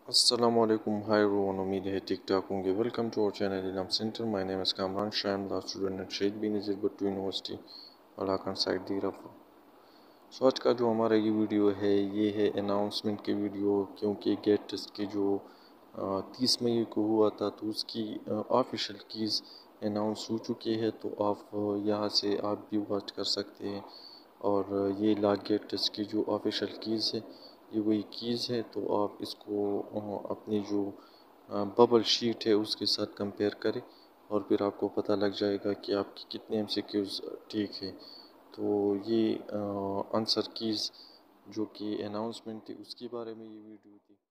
Assalamualaikum, hi everyone, उम्मीद है ठीक ठाक होंगे। Welcome to our channel Inam centre. My name is Kamran Shah, I am the student at Shaheed Benazir Bhutto university अलाकन साइड दीरापुर। सो आज का जो हमारा ये वीडियो है ये है अनाउंसमेंट की वीडियो, क्योंकि गेट टेस्ट की जो 30 मई को हुआ था तो उसकी ऑफिशियल कीज़ अनाउंस हो चुकी है। तो आप यहाँ से आप भी वॉच कर सकते हैं। और ये लॉ गेट टेस्ट की जो ऑफिशियल कीज़ है ये वही कीज़ है। तो आप इसको अपनी जो बबल शीट है उसके साथ कंपेयर करें और फिर आपको पता लग जाएगा कि आपकी कितने एमसीक्यूज़ ठीक है। तो ये आंसर कीज़ जो कि अनाउंसमेंट थी उसके बारे में ये वीडियो थी।